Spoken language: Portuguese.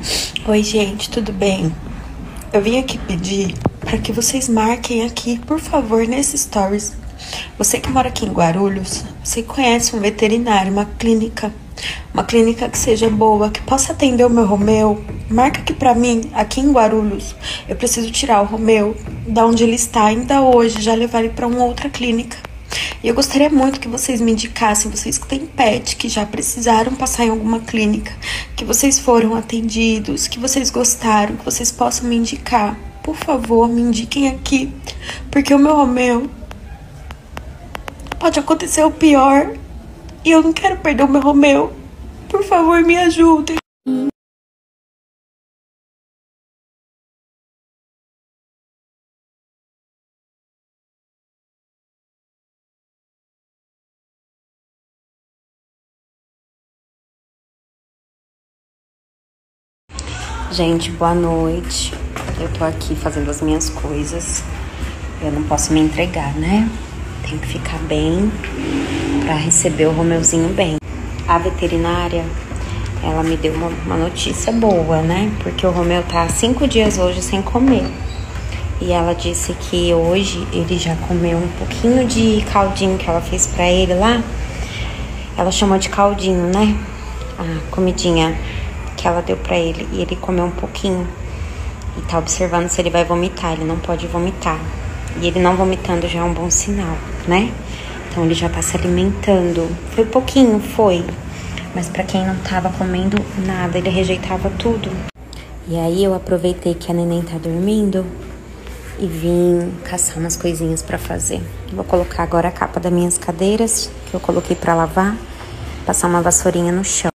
Oi, gente, tudo bem? Eu vim aqui pedir para que vocês marquem aqui, por favor, nesses stories. Você que mora aqui em Guarulhos, você conhece um veterinário, uma clínica que seja boa, que possa atender o meu Romeu? Marca aqui pra mim, aqui em Guarulhos. Eu preciso tirar o Romeu da onde ele está ainda hoje, já levar ele para uma outra clínica. E eu gostaria muito que vocês me indicassem, vocês que têm pet, que já precisaram passar em alguma clínica, que vocês foram atendidos, que vocês gostaram, que vocês possam me indicar. Por favor, me indiquem aqui, porque o meu Romeu pode acontecer o pior e eu não quero perder o meu Romeu. Por favor, me ajudem. Gente, boa noite. Eu tô aqui fazendo as minhas coisas. Eu não posso me entregar, né? Tenho que ficar bem pra receber o Romeuzinho bem. A veterinária, ela me deu uma notícia boa, né? Porque o Romeu tá há 5 dias hoje sem comer. E ela disse que hoje ele já comeu um pouquinho de caldinho que ela fez pra ele lá. Ela chamou de caldinho, né? A comidinha que ela deu pra ele, e ele comeu um pouquinho e tá observando se ele vai vomitar. Ele não pode vomitar, e ele não vomitando já é um bom sinal, né? Então ele já tá se alimentando. Foi pouquinho, foi, mas pra quem não tava comendo nada, ele rejeitava tudo. E aí eu aproveitei que a neném tá dormindo e vim caçar umas coisinhas pra fazer. Vou colocar agora a capa das minhas cadeiras, que eu coloquei pra lavar, passar uma vassourinha no chão.